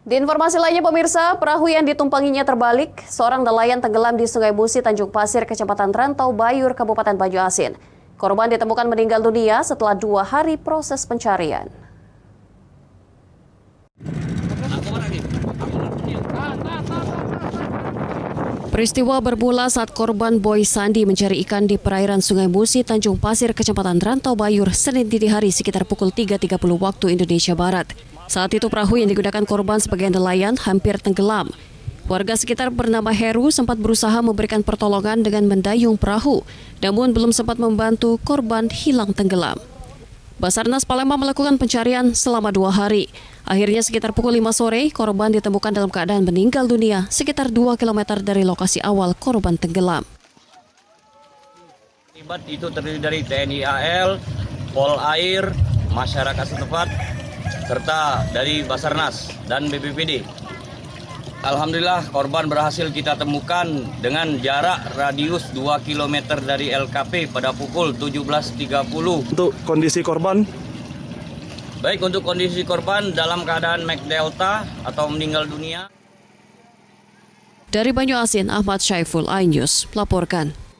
Di informasi lainnya pemirsa, perahu yang ditumpanginya terbalik, seorang nelayan tenggelam di Sungai Musi, Tanjung Pasir, Kecamatan Rantau Bayur, Kabupaten Banyu-Asin. Korban ditemukan meninggal dunia setelah 2 hari proses pencarian. Peristiwa bermula saat korban Boy Sandi mencari ikan di perairan Sungai Musi, Tanjung Pasir, Kecamatan Rantau Bayur, Senin dini hari sekitar pukul 3.30 waktu Indonesia Barat. Saat itu perahu yang digunakan korban sebagai nelayan hampir tenggelam. Warga sekitar bernama Heru sempat berusaha memberikan pertolongan dengan mendayung perahu, namun belum sempat membantu korban hilang tenggelam. Basarnas Palembang melakukan pencarian selama 2 hari. Akhirnya sekitar pukul 5 sore, korban ditemukan dalam keadaan meninggal dunia sekitar 2 km dari lokasi awal korban tenggelam. Terlibat itu terdiri dari TNI AL, Polair, masyarakat setempat, serta dari Basarnas dan BPBD. Alhamdulillah korban berhasil kita temukan dengan jarak radius 2 km dari LKP pada pukul 17.30. Untuk kondisi korban? Baik, untuk kondisi korban dalam keadaan MAC Delta atau meninggal dunia. Dari Banyu-Asin, Ahmad Syaiful, iNews melaporkan.